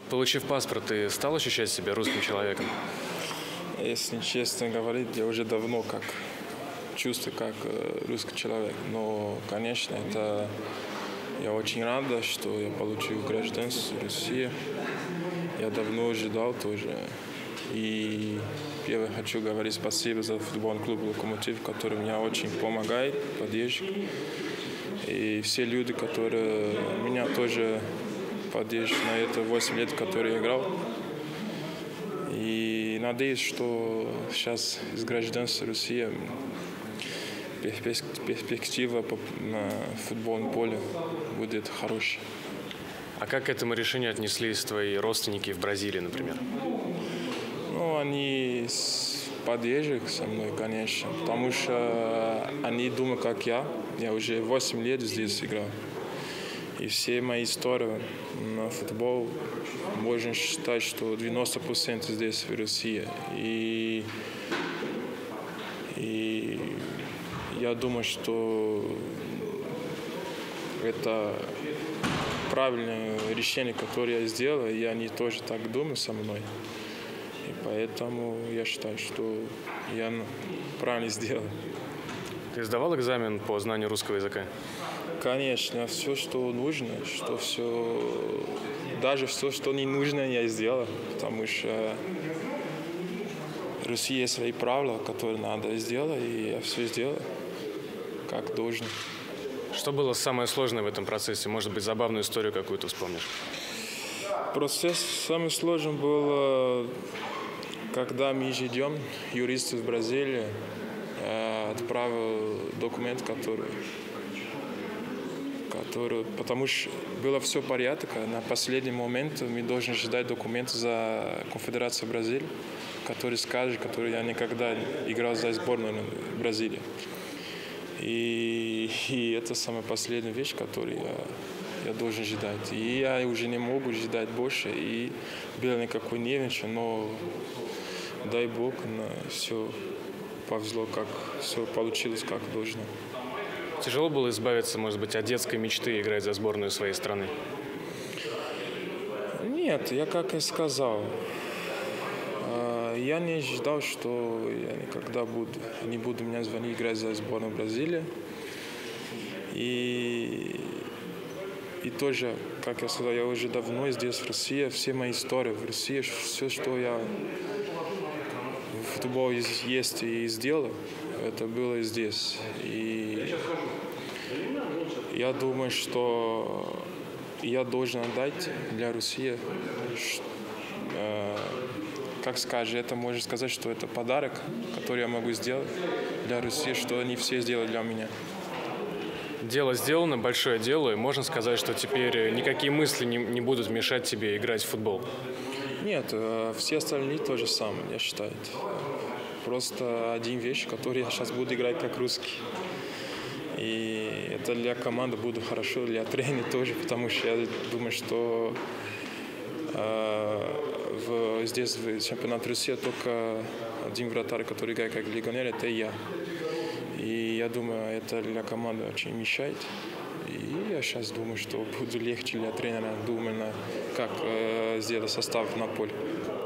Получив паспорт, ты стал ощущать себя русским человеком? Если честно говорить, я уже давно чувствую как русский человек. Но, конечно, я очень рад, что я получил гражданство России. Я давно ожидал тоже. И первое хочу говорить спасибо за футбольный клуб «Локомотив», который мне очень помогает, поддерживает. И все люди, которые меня тоже поддерживают на это 8 лет, которые я играл. И надеюсь, что сейчас из гражданства России перспектива на футбольном поле будет хорошая. А как к этому решению отнеслись твои родственники в Бразилии, например? Ну, они поддерживают со мной, конечно, потому что они думают, как я. Я уже 8 лет здесь играл. И все мои истории на футбол можно считать, что 90% здесь в России. И я думаю, что это правильное решение, которое я сделал, и они тоже так думают со мной. И поэтому я считаю, что я правильно сделал. Ты сдавал экзамен по знанию русского языка? Конечно, все, что нужно, даже все, что не нужно, я сделал, потому что в России есть свои правила, которые надо сделать, и я все сделал, как должен. Что было самое сложное в этом процессе? Может быть, забавную историю какую-то вспомнишь? Процесс самый сложный был, когда мы ждем юриста в Бразилии, отправил документ, потому что было все в порядке. На последний момент мы должны ждать документ за Конфедерацию Бразилии, который скажет, который я никогда играл за сборную Бразилии. И это самая последняя вещь, которую я должен ждать. И я уже не могу ждать больше. И было никакой нервничества, но дай Бог, все повезло, все получилось как должно. Тяжело было избавиться, может быть, от детской мечты играть за сборную своей страны? Нет, я как и сказал, я не ждал, что я никогда не буду меня звонить играть за сборную Бразилии. И тоже, как я сказал, я уже давно здесь, в России, все мои истории в России, все, что я в футболе есть и сделал, это было здесь. И я думаю, что я должен отдать для России, как скажешь, это можно сказать, что это подарок, который я могу сделать для России, что они все сделали для меня. Дело сделано, большое дело, и можно сказать, что теперь никакие мысли не будут мешать тебе играть в футбол? Нет, все остальные то же самое, я считаю. Просто один вещь, который я сейчас буду играть как русский. И это для команды будет хорошо, для тренера тоже, потому что я думаю, что здесь в чемпионате России только один вратарь, который играет как легионер, это я. И я думаю, это для команды очень мешает. И я сейчас думаю, что будет легче для тренера, думаю, как сделать состав на поле.